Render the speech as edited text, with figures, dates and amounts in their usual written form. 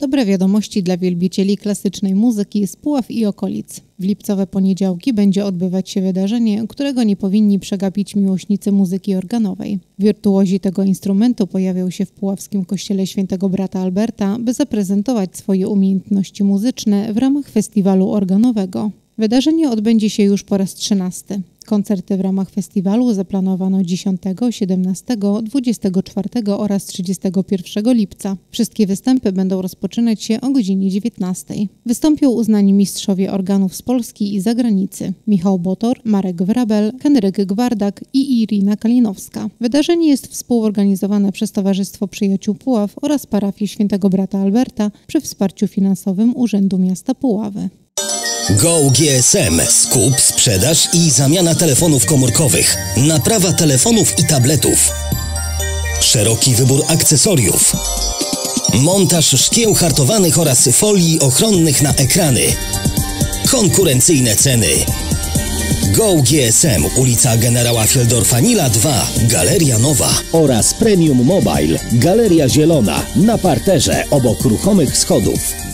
Dobre wiadomości dla wielbicieli klasycznej muzyki z Puław i okolic. W lipcowe poniedziałki będzie odbywać się wydarzenie, którego nie powinni przegapić miłośnicy muzyki organowej. Wirtuozi tego instrumentu pojawią się w puławskim kościele Świętego Brata Alberta, by zaprezentować swoje umiejętności muzyczne w ramach festiwalu organowego. Wydarzenie odbędzie się już po raz 13. Koncerty w ramach festiwalu zaplanowano 10, 17, 24 oraz 31 lipca. Wszystkie występy będą rozpoczynać się o godzinie 19. Wystąpią uznani mistrzowie organów z Polski i zagranicy: Michał Botor, Marek Wrabel, Henryk Gwardak i Irina Kalinowska. Wydarzenie jest współorganizowane przez Towarzystwo Przyjaciół Puław oraz parafię Świętego Brata Alberta przy wsparciu finansowym Urzędu Miasta Puławy. Go GSM. Skup, sprzedaż i zamiana telefonów komórkowych. Naprawa telefonów i tabletów. Szeroki wybór akcesoriów. Montaż szkieł hartowanych oraz folii ochronnych na ekrany. Konkurencyjne ceny. Go GSM, ulica Generała Fieldorfa-Nila 2, Galeria Nowa. Oraz Premium Mobile, Galeria Zielona, na parterze obok ruchomych schodów.